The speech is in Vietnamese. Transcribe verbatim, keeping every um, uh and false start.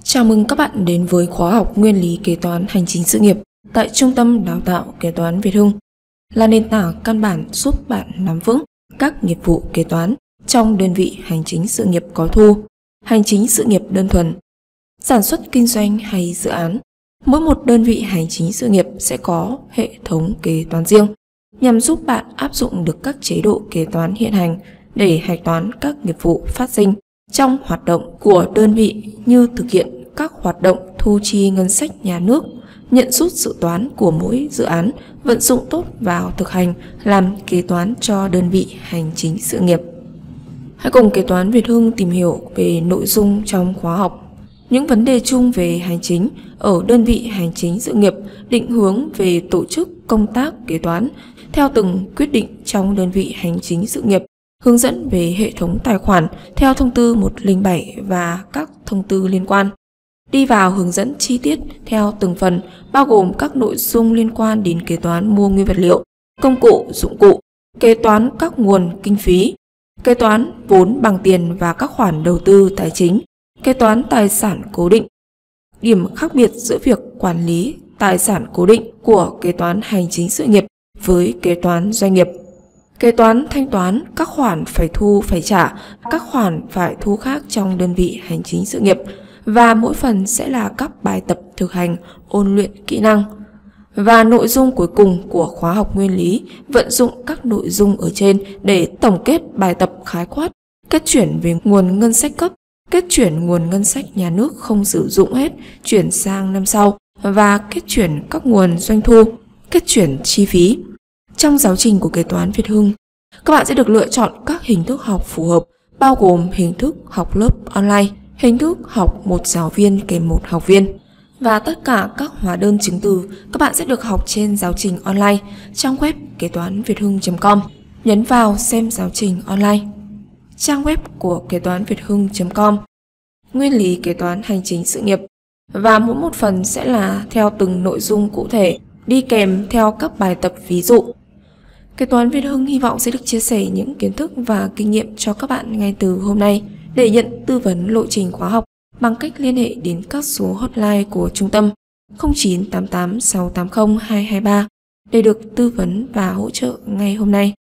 Chào mừng các bạn đến với khóa học Nguyên lý kế toán hành chính sự nghiệp tại Trung tâm Đào tạo Kế toán Việt Hưng, là nền tảng căn bản giúp bạn nắm vững các nghiệp vụ kế toán trong đơn vị hành chính sự nghiệp có thu, hành chính sự nghiệp đơn thuần, sản xuất kinh doanh hay dự án. Mỗi một đơn vị hành chính sự nghiệp sẽ có hệ thống kế toán riêng nhằm giúp bạn áp dụng được các chế độ kế toán hiện hành để hạch toán các nghiệp vụ phát sinh trong hoạt động của đơn vị, như thực hiện các hoạt động thu chi ngân sách nhà nước, nhận rút dự toán của mỗi dự án, vận dụng tốt vào thực hành làm kế toán cho đơn vị hành chính sự nghiệp. Hãy cùng Kế toán Việt Hưng tìm hiểu về nội dung trong khóa học, những vấn đề chung về hành chính ở đơn vị hành chính sự nghiệp, định hướng về tổ chức công tác kế toán theo từng quyết định trong đơn vị hành chính sự nghiệp, hướng dẫn về hệ thống tài khoản theo thông tư một không bảy và các thông tư liên quan. Đi vào hướng dẫn chi tiết theo từng phần, bao gồm các nội dung liên quan đến kế toán mua nguyên vật liệu, công cụ, dụng cụ, kế toán các nguồn kinh phí, kế toán vốn bằng tiền và các khoản đầu tư tài chính, kế toán tài sản cố định. Điểm khác biệt giữa việc quản lý tài sản cố định của kế toán hành chính sự nghiệp với kế toán doanh nghiệp. Kế toán thanh toán các khoản phải thu phải trả, các khoản phải thu khác trong đơn vị hành chính sự nghiệp, và mỗi phần sẽ là các bài tập thực hành ôn luyện kỹ năng. Và nội dung cuối cùng của khóa học nguyên lý vận dụng các nội dung ở trên để tổng kết bài tập khái quát, kết chuyển về nguồn ngân sách cấp, kết chuyển nguồn ngân sách nhà nước không sử dụng hết chuyển sang năm sau, và kết chuyển các nguồn doanh thu, kết chuyển chi phí. Trong giáo trình của Kế toán Việt Hưng, các bạn sẽ được lựa chọn các hình thức học phù hợp, bao gồm hình thức học lớp online, hình thức học một giáo viên kèm một học viên. Và tất cả các hóa đơn chứng từ các bạn sẽ được học trên giáo trình online trang web kế toán việt hưng chấm com. Nhấn vào xem giáo trình online. Trang web của kế toán việt hưng chấm com. Nguyên lý kế toán hành chính sự nghiệp. Và mỗi một phần sẽ là theo từng nội dung cụ thể, đi kèm theo các bài tập ví dụ. Kế toán Việt Hưng hy vọng sẽ được chia sẻ những kiến thức và kinh nghiệm cho các bạn ngay từ hôm nay. Để nhận tư vấn lộ trình khóa học bằng cách liên hệ đến các số hotline của trung tâm không chín tám tám sáu tám không hai hai ba để được tư vấn và hỗ trợ ngay hôm nay.